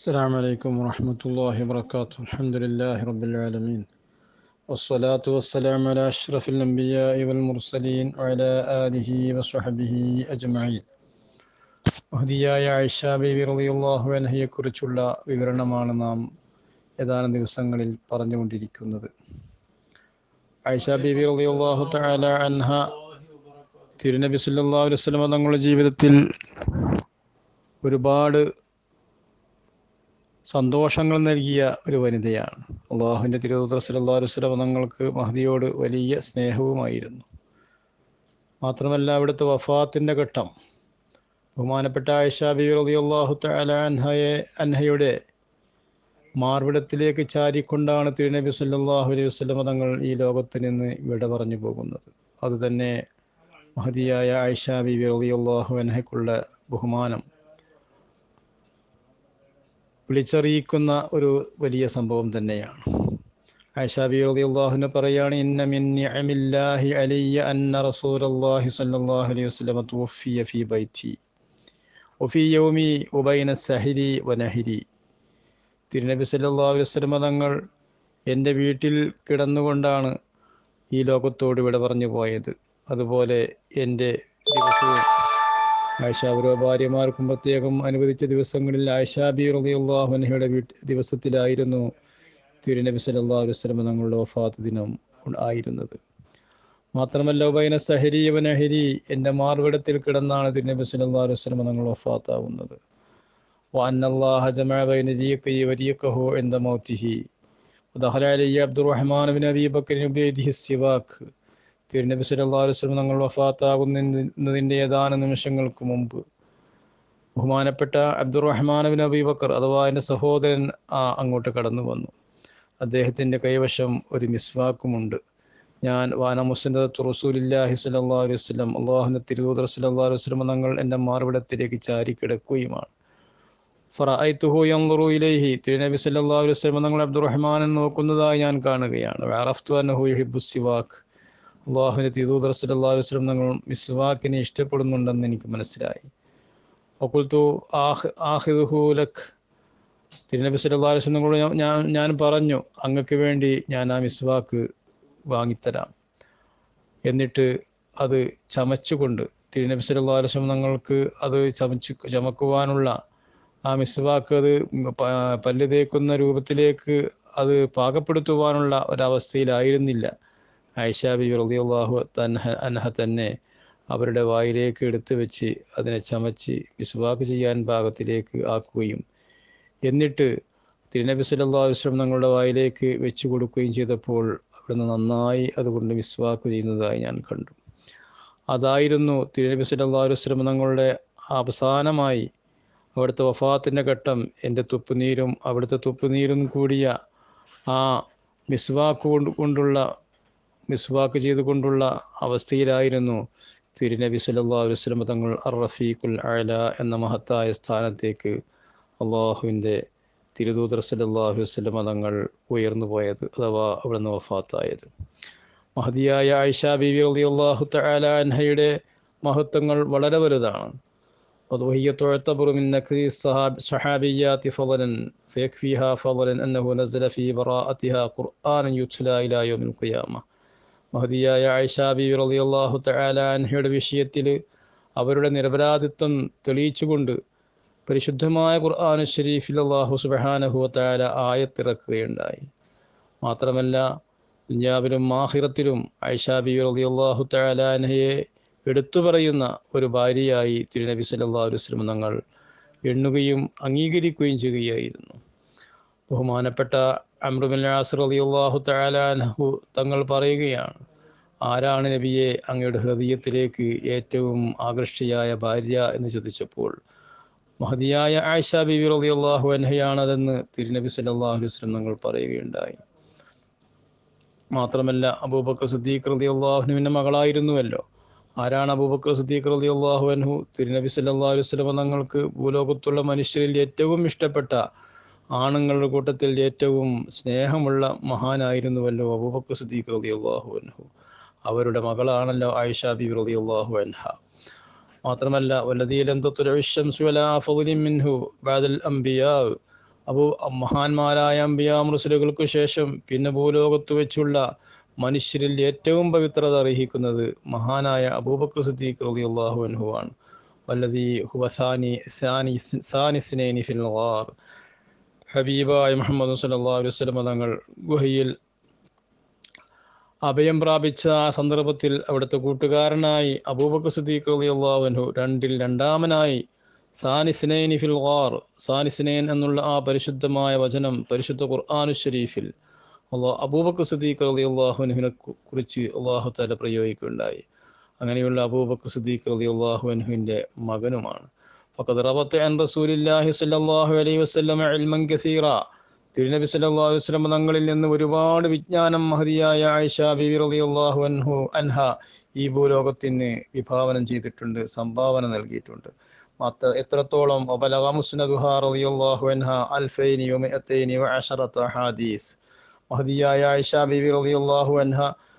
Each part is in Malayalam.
السلام عليكم ورحمة الله وبركاته. الحمد لله رب العالمين والصلاة والسلام على أشرف الأنبياء والمرسلين وعلى آله وصحبه أجمعين. മഹദിയായ ആയിഷ ബീവി റളിയല്ലാഹു അൻഹയെ കുറിച്ചുള്ള വിവരണമാണ് നാം ഏതാനും ദിവസങ്ങളിൽ പറഞ്ഞുകൊണ്ടിരിക്കുന്നത്. ആയിഷ ബീവി റളിയല്ലാഹു തആല അൻഹ തിരുനബി സല്ലല്ലാഹു അലൈഹി വസല്ലം തങ്ങളുടെ ജീവിതത്തിൽ ഒരുപാട് സന്തോഷങ്ങൾ നൽകിയ ഒരു വനിതയാണ്. അള്ളാഹുവിൻ്റെ തിരുദൂതർ സല്ലല്ലാഹു അലൈഹി വസല്ലം തങ്ങൾക്ക് മഹദിയോട് വലിയ സ്നേഹവുമായിരുന്നു. മാത്രമല്ല അവിടുത്തെ വഫാത്തിൻ്റെ ഘട്ടം ബഹുമാനപ്പെട്ട ആയിഷ ബീവി റളിയല്ലാഹു തആല അൻഹയുടെ മാർവിടത്തിലേക്ക് ചാരിക്കൊണ്ടാണ് തിരുനബി സല്ലല്ലാഹു അലൈഹി വസല്ലം തങ്ങൾ ഈ ലോകത്ത് നിന്ന് വിട പറഞ്ഞു പോകുന്നത്. അതുതന്നെ മഹദിയായ ആയിഷ ബീവി റളിയല്ലാഹു അൻഹയ്ക്കുള്ള ബഹുമാനം വിളിച്ചറിയിക്കുന്ന ഒരു വലിയ സംഭവം തന്നെയാണ്. ആയിഷ ബീവി റളിയല്ലാഹു അൻഹ പറയാണ്, ഇന്ന മിൻ നിഅമില്ലാഹി അലയ്യ അന്ന റസൂലല്ലാഹി സ്വല്ലല്ലാഹു അലൈഹി വസല്ലം തുവഫിയ ഫീ ബൈതി വഫീ യൗമി വബൈന സഹരി വനഹരി. തിരുനബി സല്ലല്ലാഹു അലൈഹി വസല്ലം തങ്ങൾ എൻ്റെ വീട്ടിൽ കിടന്നുകൊണ്ടാണ് ഈ ലോകത്തോട് വിട പറഞ്ഞു പോയത്. അതുപോലെ എൻ്റെ ദിവസവും ആയിഷ ഓരോ ഭാര്യമാർക്കും പ്രത്യേകം അനുവദിച്ച ദിവസങ്ങളിൽ ആയിഷ ബീവി റളിയല്ലാഹു അൻഹയുടെ ദിവസത്തിലായിരുന്നു തിരുനബി സല്ലല്ലാഹു അലൈഹി വസല്ലം തങ്ങളുടെ വഫാത്ത് ദിനം ആയിരുന്നത്. മാത്രമല്ല ഉബൈന സഹരി വനഹരി, എൻ്റെ മാർവിടത്തിൽ കിടന്നാണ് തിരുനബി സല്ലല്ലാഹു അലൈഹി വസല്ലം തങ്ങൾ വഫാത്താവുന്നത്. വഅന്നല്ലാഹ ജമഅ ബൈന റീഖി വറീഖഹു ഇൻദ മൗതിഹി വദഖല അലൈഹി അബ്ദുർറഹ്മാൻ ഇബ്നു അബീ ബക്കർ ബിയദിഹി സിവാക്. തിരുനബി സല്ലല്ലാഹു അലൈഹി വസല്ലം തങ്ങൾ വഫാത്താകുന്നതിൻ്റെ ഏതാനും നിമിഷങ്ങൾക്ക് മുമ്പ് ബഹുമാനപ്പെട്ട അബ്ദുർറഹ്മാൻ ഇബ്നു അബീ ബക്കർ അഥവാ എൻ്റെ സഹോദരൻ അങ്ങോട്ട് കടന്നു വന്നു. അദ്ദേഹത്തിൻ്റെ കൈവശം ഒരു മിസ്വാക്കുമുണ്ട്. ഞാൻ വാന മുസ്നദത്തു റസൂലില്ലാഹി സ്വല്ലല്ലാഹു അലൈഹി വസല്ലം, അല്ലാഹുവിൻ്റെ തിരുദൂതർ സ്വല്ലല്ലാഹു അലൈഹി വസല്ലം തങ്ങൾ എൻ്റെ മാർവിടത്തിലേക്ക് ചാരി കിടക്കുകയുമാണ്. ഫറഅയ്തുഹു യൻദുറു ഇലൈഹി, തിരുനബി സല്ലല്ലാഹു അലൈഹി വസല്ലം തങ്ങൾ അബ്ദുർറഹ്മാനെ നോക്കുന്നതായി ഞാൻ കാണുകയാണ്. വഅറഫ്തു അന്നഹു യുഹിബ്ബു സിവാക്, അല്ലാഹുവിൻ്റെ തിരുദൂതർ സ്വല്ലല്ലാഹു അലൈഹി വസല്ലം തങ്ങൾ മിസ്വാക്കിനെ ഇഷ്ടപ്പെടുന്നുണ്ടെന്ന് എനിക്ക് മനസ്സിലായി. വഖുൽതു ആഖിദുഹു ലക്, തിരുനബി സല്ലല്ലാഹു അലൈഹി വസല്ലം ഞാൻ പറഞ്ഞു, അങ്ങക്ക് വേണ്ടി ഞാൻ ആ മിസ്വാക്ക് വാങ്ങിത്തരാം. എന്നിട്ട് അത് ചമച്ചുകൊണ്ട് തിരുനബി സല്ലല്ലാഹു അലൈഹി വസല്ലം തങ്ങൾക്ക് അത് ചമക്കുവാനുള്ള ആ മിസ്വാക്ക് അത് പല്ല് തേക്കുന്ന രൂപത്തിലേക്ക് അത് പാകപ്പെടുത്തുവാനുള്ള ഒരവസ്ഥയിലായിരുന്നില്ല. ആയിഷ ബീവി റളിയല്ലാഹു അൻഹ തന്നെ അവരുടെ വായിലേക്ക് എടുത്തു വെച്ച് അതിനെ ചമച്ച് മിസ്വാക്ക് ചെയ്യാൻ പാകത്തിലേക്ക് ആക്കുകയും എന്നിട്ട് തിരുനബി സല്ലല്ലാഹു അലൈഹി വസല്ലം തങ്ങളുടെ വായിലേക്ക് വെച്ച് കൊടുക്കുകയും ചെയ്തപ്പോൾ അവിടുന്ന് നന്നായി അതുകൊണ്ട് മിസ്വാക്ക് ചെയ്യുന്നതായി ഞാൻ കണ്ടു. അതായിരുന്നു തിരുനബി സല്ലല്ലാഹു അലൈഹി വസല്ലം തങ്ങളുടെ അവസാനമായി അവിടുത്തെ വഫാത്തിൻ്റെ ഘട്ടം. എൻ്റെ തുപ്പുനീരും അവിടുത്തെ തുപ്പുനീരും കൂടിയ ആ മിസ്വാക്ക് ചെയ്തുകൊണ്ടുള്ള അവസ്ഥയിലായിരുന്നു തിരുനബി സല്ലല്ലാഹു അലൈഹി വസല്ലം തങ്ങൾ അർ-റഫീഖുൽ അഅല എന്ന മഹത്തായ സ്ഥാനത്തേക്ക് അള്ളാഹുവിൻ്റെ തിരുദൂതർ സല്ലല്ലാഹു അലൈഹി വസല്ലം തങ്ങൾ ഉയർന്നു പോയത്, അഥവാ അവിടുന്ന് വഫാത്തായത്. മഹദിയായ ആയിഷ ബീവി റളിയല്ലാഹു തആല അൻഹയുടെ മഹത്വങ്ങൾ വളരെ വലുതാണ്. وهي تعتبر من نكر الصحابيات فضلا فيكفيها فضلا أنه نزل في براءتها قرآن يتلى إلى يوم القيامة. മഹദിയായ ആയിഷ ബീവി റളിയല്ലാഹു തആല അൻഹയുടെ വിഷയത്തിൽ അവരുടെ നിരപരാധിത്വം തെളിയിച്ചുകൊണ്ട് പരിശുദ്ധമായ ഖുർആൻ ശരീഫിൽ അല്ലാഹു സുബ്ഹാനഹു വ തആല ആയത്തിറക്കുകയുണ്ടായി. മാത്രമല്ല ദുനിയാവിലും ആഖിറത്തിലും ആയിഷ ബീവി റളിയല്ലാഹു തആല അൻഹയെ എടുത്തു പറയുന്ന ഒരു ഭാര്യയായി തിരുനബി സല്ലല്ലാഹു അലൈഹി വസല്ലം തങ്ങൾ എണ്ണുകയും അംഗീകരിക്കുകയും ചെയ്യുകയായിരുന്നു. ബഹുമാനപ്പെട്ട അംർ ഇബ്നുൽ ആസ് റളിയല്ലാഹു തആല അൻഹു തങ്ങൾ പറയുകയാണ്, ആരാണ് നബിയെ അങ്ങയുടെ ഹൃദയത്തിലേക്ക് ഏറ്റവും ആകർഷയായ ഭാര്യ എന്ന് ചോദിച്ചപ്പോൾ മഹദിയായ ആയിഷ ബീവി റളിയല്ലാഹു അൻഹയാണതെന്ന് തിരുനബി സല്ലല്ലാഹു അലൈഹി വസല്ലം തങ്ങൾ പറയുകയുണ്ടായി. മാത്രമല്ല അബൂബക്കർ സിദ്ദീഖ് റളിയല്ലാഹു അൻഹുവിൻ്റെ മകളായിരുന്നുവല്ലോ. ആരാണ് അബൂബക്കർ സിദ്ദീഖ് റളിയല്ലാഹു അൻഹു? തിരുനബി സല്ലല്ലാഹു അലൈഹി വസല്ലം തങ്ങൾക്ക് ഭൂലോകത്തുള്ള മനുഷ്യരിൽ ഏറ്റവും ഇഷ്ടപ്പെട്ട ആണുങ്ങളുടെ കൂട്ടത്തിൽ ഏറ്റവും സ്നേഹമുള്ള മഹാനായിരുന്നുവല്ലോ അബൂബക്കർ സിദ്ദീഖ് റളിയല്ലാഹു അൻഹു. അവരുടെ മകളാണല്ലോ ആയിഷ ബീവി റളിയല്ലാഹു അൻഹ. മാത്രമല്ല വല്ലദീ ലം തത്ലഉ അശ്-ശംസു അലാ ഫളലിൻ മിൻഹു ബഅദൽ അംബിയാ മഹാന്മാരായ അമ്പിയാ മുർസലുകൾക്ക് ശേഷം പിന്നെ ഭൂലോകത്ത് വെച്ചുള്ള മനുഷ്യരിൽ ഏറ്റവും പവിത്രത അർഹിക്കുന്നത് മഹാനായ അബൂബക്കർ സിദ്ദീഖ് റളിയല്ലാഹു അൻഹു ആണ്. വല്ലദീ ഹുവ സാനി ഇസ്നൈനി ഫിൽ ഗാർ. ഹബീബായ മുഹമ്മദ് സല്ലല്ലാഹു അലൈഹി വസല്ലം തങ്ങൾ ഗുഹയിൽ അഭയം പ്രാപിച്ച ആ സന്ദർഭത്തിൽ അവിടുത്തെ കൂട്ടുകാരനായി അബൂബക്കർ സിദ്ദീഖ് റളിയല്ലാഹു അൻഹു രണ്ടിൽ രണ്ടാമനായി സാനിസ്നൈനി ഫിൽ ഗാർ, സാനിസ്നൈൻ എന്നുള്ള ആ പരിശുദ്ധമായ വചനം പരിശുദ്ധ ഖുർആനുൽ ശരീഫിൽ അബൂബക്കർ സിദ്ദീഖ് റളിയല്ലാഹു അൻഹുവിനെ കുറിച്ച് അല്ലാഹു തആല പ്രയോഗിക്കുകയുണ്ടായി. അങ്ങനെയുള്ള അബൂബക്കർ സിദ്ദീഖ് റളിയല്ലാഹു അൻഹുവിൻ്റെ മകനുമാണ്. ഫഖദ് റബത അൻ റസൂലില്ലാഹി സ്വല്ലല്ലാഹു അലൈഹി വസല്ലം ഇൽമൻ കസീറ. തിരുനബി സല്ലല്ലാഹു അലൈഹി വസല്ലം തങ്ങളിൽ നിന്ന് ഒരുപാട് വിജ്ഞാനം മഹദിയായ ആയിഷ ബീവി റളിയല്ലാഹു അൻഹ ഈ ഭൂലോകത്തിന് വിഭാവനം ചെയ്തിട്ടുണ്ട്, സംഭാവന നൽകിയിട്ടുണ്ട്. എത്രത്തോളം വബലഗ മുസ്നദുഹാ റളിയല്ലാഹു അൻഹ 2210 ഹദീസ്. മഹദിയായ ആയിഷ ബീവി റളിയല്ലാഹു അൻഹ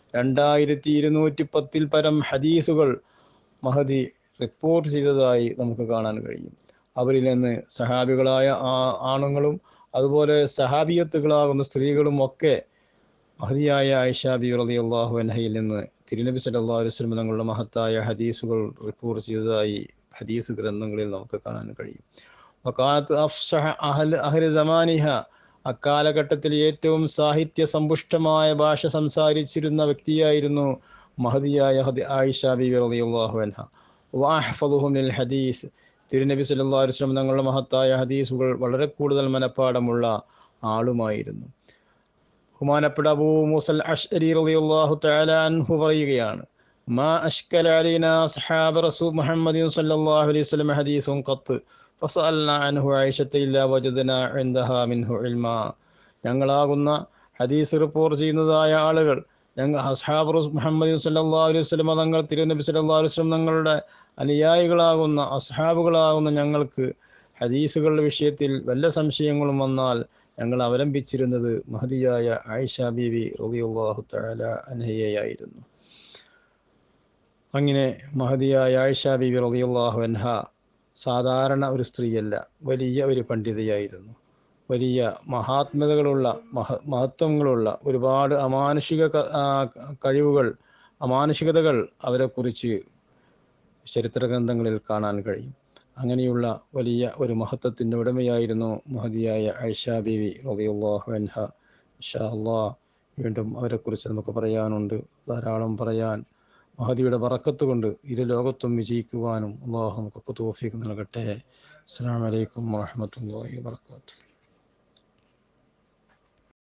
2210 പരം ഹദീസുകൾ മഹദി റിപ്പോർട്ട് ചെയ്തതായി നമുക്ക് കാണാൻ കഴിയും. അവരിൽ നിന്ന് സഹാബികളായ ആണുങ്ങളും അതുപോലെ സഹാബിയത്തുകളാകുന്ന സ്ത്രീകളും ഒക്കെ മഹദിയായ ആയിഷ ബീവി റളിയല്ലാഹു അൻഹയിൽ നിന്ന് തിരുനബി സല്ലല്ലാഹു അലൈഹി വസല്ലം തങ്ങളുടെ മഹത്തായ ഹദീസുകൾ റിപ്പോർട്ട് ചെയ്തതായി ഹദീസ് ഗ്രന്ഥങ്ങളിൽ നമുക്ക് കാണാൻ കഴിയും. വകാനത്ത് അഫ്സഹ അഹ്ലി സമാനിഹ. അക്കാലഘട്ടത്തിൽ ഏറ്റവും സാഹിത്യ സമ്പുഷ്ടമായ ഭാഷ സംസാരിച്ചിരുന്ന വ്യക്തിയായിരുന്നു മഹദിയായ ആയിഷ ബീവി റളിയല്ലാഹു അൻഹ. വഅഹ്ഫദുഹും ലിൽ ഹദീസ്. തിരുനബി സല്ലല്ലാഹു അലൈഹി വസല്ലം തങ്ങളുടെ മഹത്തായ ഹദീസുകൾ വളരെ കൂടുതൽ മനഃപ്പാടമുള്ള ആളുമായിരുന്നു. ബഹുമാനപ്പെട്ട അബൂ മൂസൽ അശ്അരി റളിയല്ലാഹു തആല അൻഹു പറയുകയാണ്, മാ അഷ്കല അലൈനാ അസ്ഹാബ റസൂൽ മുഹമ്മദിൻ സല്ലല്ലാഹു അലൈഹി വസല്ലം ഹദീസുൻ ഖത്ത് ഫസഅൽനാ അൻഹു ആയിഷത ഇല്ലാ വജദ്നാ ഇൻദഹാ മിൻഹു ഇൽമാ. ഞങ്ങളാകുന്ന ഹദീസ് റിപ്പോർട്ട് ചെയ്യുന്നതായ ആളുകൾ, ഞങ്ങൾ അസ്ഹാബ് മുഹമ്മദ് സല്ലല്ലാഹു അലൈഹി വസല്ലം തങ്ങൾ തിരുനബി സല്ലല്ലാഹു അലൈഹി വസല്ലം തങ്ങളുടെ അനുയായികളാകുന്ന അസ്ഹാബുകളാകുന്ന ഞങ്ങൾക്ക് ഹദീസുകളുടെ വിഷയത്തിൽ വല്ല സംശയങ്ങളും വന്നാൽ ഞങ്ങൾ അവലംബിച്ചിരുന്നത് മഹദിയായ ആയിഷ ബീവി റളിയല്ലാഹു തആല അൻഹയായിരുന്നു. അങ്ങനെ മഹദിയായ ആയിഷ ബീവി റളിയല്ലാഹു അൻഹ സാധാരണ ഒരു സ്ത്രീയല്ല, വലിയ ഒരു പണ്ഡിതയായിരുന്നു. വലിയ മഹാത്മതകളുള്ള മഹത്വങ്ങളുള്ള ഒരുപാട് അമാനുഷിക കഴിവുകൾ, അമാനുഷികതകൾ അവരെക്കുറിച്ച് ചരിത്ര ഗ്രന്ഥങ്ങളിൽ കാണാൻ കഴിയും. അങ്ങനെയുള്ള വലിയ ഒരു മഹത്വത്തിൻ്റെ ഉടമയായിരുന്നു മഹദിയായ ആയിഷ ബീവി റളിയല്ലാഹു അൻഹ. ഇൻഷാ അല്ലാഹ് വീണ്ടും അവരെക്കുറിച്ച് നമുക്ക് പറയാനുണ്ട്, ധാരാളം പറയാൻ. മഹദിയുടെ ബറക്കത്ത് കൊണ്ട് ഇരു ലോകത്തും വിജയിക്കുവാനും അല്ലാഹു നമുക്ക് തൗഫീഖ് നൽകട്ടെ. അസ്സലാമു അലൈക്കും വറഹ്മത്തുള്ളാഹി വബറകാതുഹു.